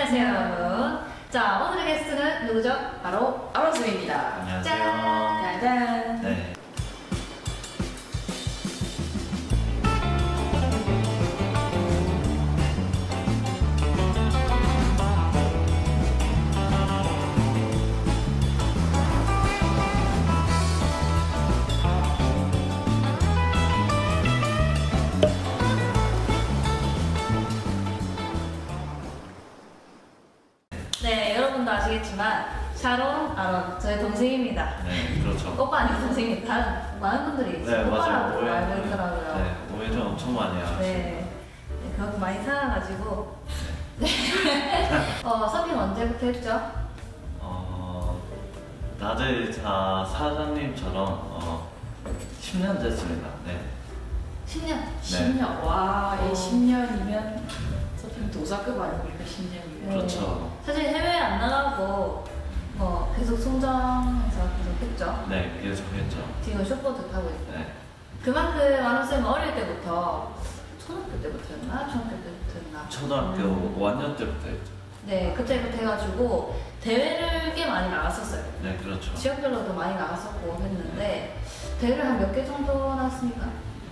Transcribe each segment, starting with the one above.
안녕하세요 여러분. 자, 오늘의 게스트는 누구죠? 바로 아로스입니다. 짠! 안녕하세요. 짜잔. 네. 네, 여러분도 아시겠지만 샤론, 아론, 저의 동생입니다. 네, 그렇죠. 오빠 아니고 동생입니다. 다른 많은 분들이 네, 맞아요. 오빠라고 알고 있더라고요. 네, 오해를 엄청 많이 하시고. 네, 그만큼 많이 살아가지고 서빙 언제부터 했죠? 다들 다 사장님처럼 10년 됐습니다. 네. 10년? 10년. 와, 이 10년이면 서핑 도사급 아닙니까? 10년이면. 그렇죠. 사실 해외 안 나가고 계속 송정에서 계속 했죠. 네, 계속했죠. 지금 쇼보드 타고 있고. 네. 그만큼 아론쌤은 어릴 때부터 초등학교 때부터였나? 중학교 때부터였나? 초등학교 5학년 때부터 했죠. 네, 그때부터 해가지고 대회를 꽤 많이 나갔었어요. 네, 그렇죠. 지역별로도 많이 나갔었고 했는데 대회를 한 몇 개 정도 나왔습니까?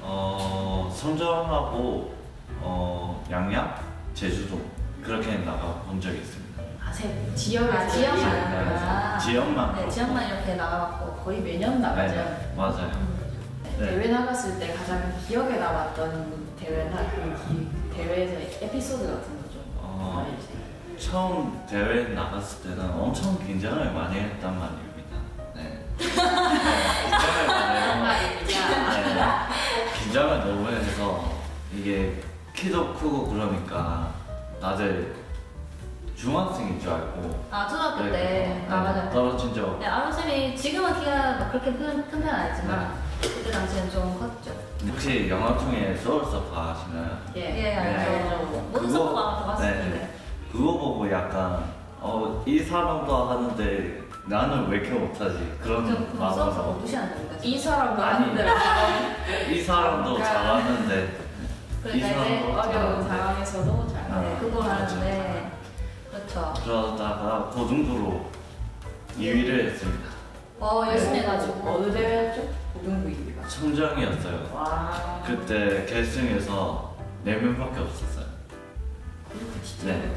성정하고 양양, 제주도 그렇게 나가본 적이 있습니다. 지역에서 지역만. 네, 지역만. 네, 지역만 이렇게 나가봤고 거의 매년 나가죠. 네, 맞아요. 네. 대회 나갔을 때 가장 기억에 남았던 대회나 그 대회에서 에피소드 같은 거 좀 알려주세요. 처음 대회 나갔을 때는 엄청 긴장을 많이 했단 말입니다. 네. 긴장을 많이 해서 말입니다. 긴장을 너무 해서 이게 키도 크고 그러니까 다들 중학생인 줄 알고 초등학교 때. 맞아요. 떨어진 적. 네, 아론쌤이 지금은 키가 막 그렇게 큰 편은 아니지만 그때 당시엔 좀 컸죠. 혹시 영화통에 서울서파 아시나요? 예, 알죠. 모든 그거- 서브가 아마 봤을 텐데. 네. 그거 보고 약간 이 사람도 하는데 나는 왜 이렇게 못하지? 그런 좀 서브가 마음으로 무시한다니까. 이 사람도 아니. 하는데 이 사람도 그러니까- 잘하는데 그러니까 이제 어려운 잘하는데. 상황에서도 잘. 네, 그걸 하는데 그렇죠. 그러다가 고등부로 2위를 했습니다. 열심히 해가지고. 어느 대회였죠? 고등부입니다. 청정이었어요. 와. 그때 결승에서 4명밖에 없었어요. 그렇게 진짜. 네.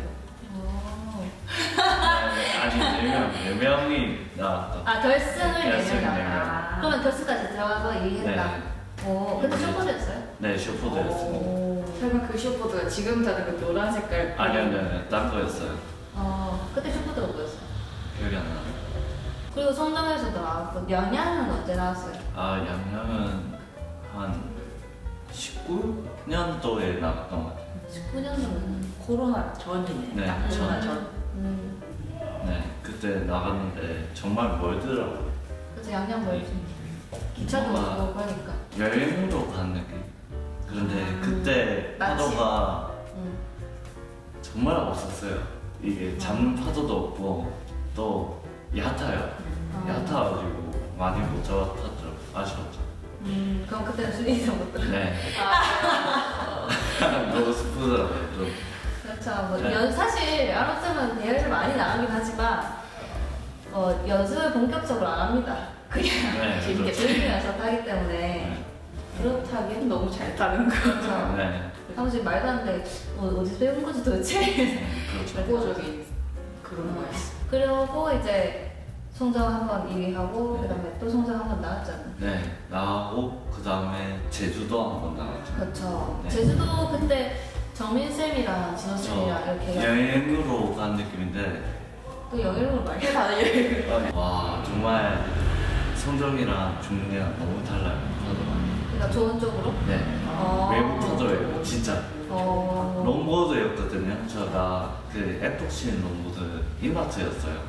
오. 아니 4명이 나왔다. 결승을 결승 내면 네 명. 그러면 결승까지 들어가서 2위 했다. 네. 그때 쇼퍼즈였어요? 네, 쇼포드였습니다. 설마 그 쇼보드가 지금 타는 그 노란 색깔. 아니요, 딴 거였어요. 그때 쇼퍼즈가 뭐였어요? 기억이 안 나요. 그리고 성정에서도 나왔고 연양은 언제 나왔어요? 양양은 한 19년도에 나갔던 것 같아요. 19년도면 코로나 전이네. 네, 딱 코로나 전. 전. 네, 그때 나갔는데 정말 멀더라고요. 그래서 양양 멀지. 기차도 뭔가 오고 그러니까. 여행으로 간 느낌. 그런데 그때 맞지. 파도가 음. 정말 없었어요. 이게 잡는 파도도 없고 또 얕아요. 얕아가지고 많이 못 잡았더라고요. 아쉬웠죠. 그럼 그때는 수리에서 못 들어요. 네. 너무 슬프더라고요. 좀. 그렇죠. 네. 사실 아론쌤은 대회를 많이 나가긴 하지만 연습을 본격적으로 안 합니다. 그냥 네, 재밌게 그렇죠. 즐기면서 타기 때문에. 네. 그렇다기엔 너무 잘 타는 거. 그렇죠. 네. 사무실 말도 안 돼. 어디서 배운 거지 도대체? 그렇죠. 독보적인 그런 거였어. 그리고 이제 송정 한번 2위 하고 네. 그다음에 또 송정 한번 나왔잖아요. 네, 나가고 그 다음에 제주도 한번 나갔죠. 그렇죠. 네. 제주도 그때 정민 쌤이랑 진호 쌤이랑 이렇게 해가지고 여행으로 간 느낌인데 또 여행으로 많이 이게 다들 여행. 와 정말 성정이랑 중국이랑 너무 달라요. 파도가. 그러니까 좋은 쪽으로. 네. 외국 파도예요, 진짜. 롱보드였거든요. 제가 그 에폭신 롱보드 이마트였어요.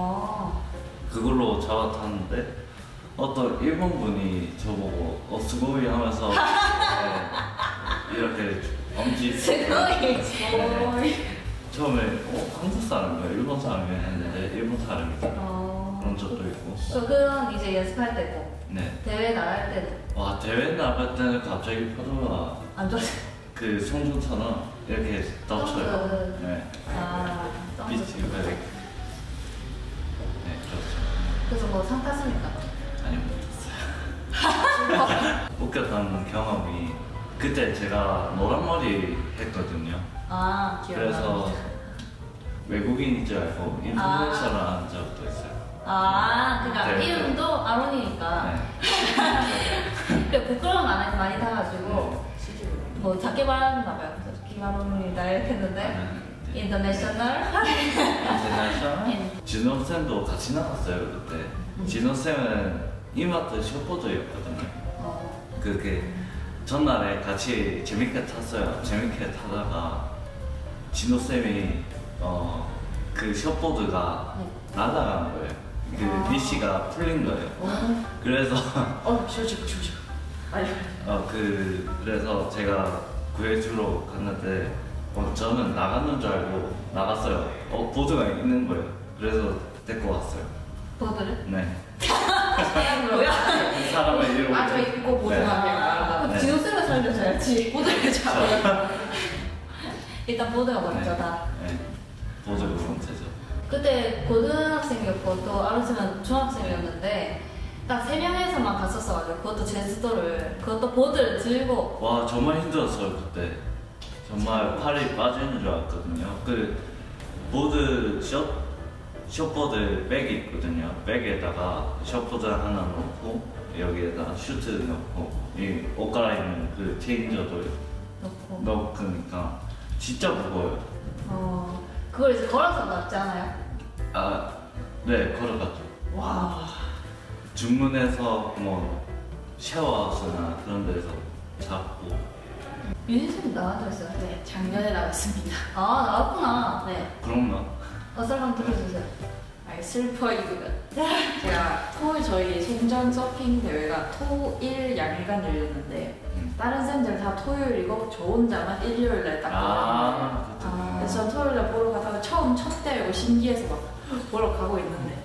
그걸로 잡아 탔는데 어떤 일본 분이 저보고 스고이 하면서 네, 이렇게 엄지 스고이. 처음에 한국 사람이야 일본 사람이야 했는데 일본 사람이다. 그런 적도 있고. 그건 이제 연습할 때고 네. 대회 나갈 때는 와 대회 나갈 때는 갑자기 파도가 안 좋았어요. 그 송중처럼 이렇게 덮쳐요. 점프. 네. 점프 비치 백. 네, 그렇죠. 그래서 뭐 상 탔습니까? 아니요, 못했어요. 웃겼던 경험이 그때 제가 노란 머리 했거든요. 아, 그래서 외국인인 줄 알고 인터내셔널 한 적도 있어요. 아, 그러니까 네, 이름도 아론이니까. 네. 그래 부끄러움 많이 타가지고 실제로. 뭐 작게 말하나 봐요. 그래서 김아론이다 이렇게 했는데 인터내셔널. 인터내셔널. 진호 쌤도 같이 나갔어요 그때. 진호 쌤은 이마트 쇼포드였거든요. 그게 전날에 같이 재밌게 탔어요. 재밌게 타다가 진호 쌤이 그 셔보드가 날아간 거예요. 그 BC가 풀린 거예요. 그래서 쇼직. 아니. 그래서 제가 구해주러 갔는데 저는 나갔는 줄 알고 나갔어요. 보드가 있는 거예요. 그래서 데리고 왔어요. 보드를? 네. 뭐야? 그 사람의 이름. 저 입고 보드만 배가. 네. 진호쌤을 살려줘야지. 보드를 잡아요. 일단 보드가 먼저다. 네. 보드가 문제죠. 그때 고등학생이었고 또 아론쌤은 중학생이었는데 딱 3명에서만 갔었어가지고 그것도 제주도를 그것도 보드를 들고 와 정말 힘들었어요 그때. 정말 팔이 빠지는 줄 알았거든요. 그 보드 숏보드 백이 있거든요. 백에다가 숏보드 하나 넣고 여기에다 슈트 넣고 이 옷 갈아입는 그 체인저도 넣고 넣으니까 진짜 무거워요. 그걸 이제 걸어서 놨지 않아요? 네 걸어갔죠. 와. 중문에서 뭐 샤워하우스나 그런 데서 잡고. 윤희쌤이 나와줬어요? 네, 작년에 나갔습니다. 아 나왔구나. 네. 그런가? 썰 한번 들려주세요. 아니 슬퍼 이거가. 제가 저희 송전 서핑 대회가 토1 양일간 열렸는데 다른 쌤들은 다 토요일이고 저 혼자만 일요일날 딱 보거든요. 그래서 전 토요일날 보러 가다가 처음 첫 대회고 신기해서 막 보러 가고 있는데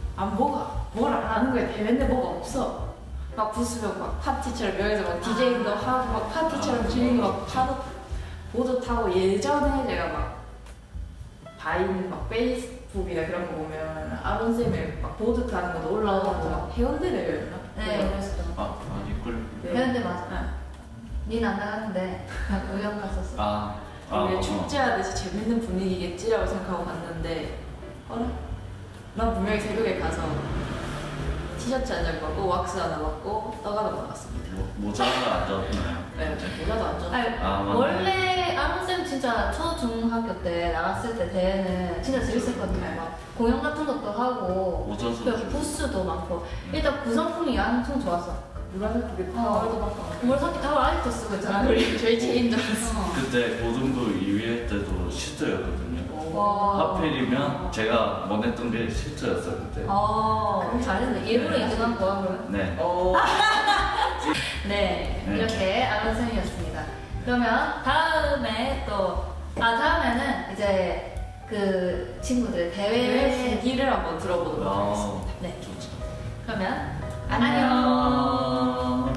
뭐를 안 하는 거야. 대회인데 뭐가 없어. 막 부수면 막 파티처럼 여기서 막 디제잉도 하고 막 파티처럼 즐기고 막 보드 타고 예전에 제가 막 바인 막 페이스북이나 그런 거 보면 아론 쌤이 막 보드 타는 것도 올라오고 막 해운대 대회였나? 네, 그랬어. 아니꿀. 네. 해운대 맞아. 니는 안 나갔는데 그냥 우연 갔었어. 우리 축제하듯이 재밌는 분위기겠지라고 생각하고 갔는데 난 분명히 새벽에 가서 티셔츠 한 장 받고 왁스 하나 받고 떡 하나 받았습니다. 모자가 안 졌나요? 네, 모자도 안 줬어. 아니, 맞네. 원래 아론쌤 진짜 초중학교 때 나갔을 때 대회는 진짜 재밌었거든요. 막 공연 같은 것도 하고 모자 그 줬죠. 부스도 많고 일단 구성품이 엄청 좋았어. 뭐라는 그게 타월도 받고. 물사키 타월 아직도 쓰고 있잖아. 저희 체인 줄 알았어. 그때 고등부 2위 할 때도 슈트였거든요. 와. 하필이면 제가 원했던 게 슈트였어요 그때. 그럼 잘했네. 일부러 네. 이동한 거야 그러면? 네. 네, 네. 이렇게 아론쌤이었습니다. 그러면 다음에는 이제 그 친구들 대회 대회 후기를 한번 들어보도록 하겠습니다. 네. 좋죠. 그러면 안녕.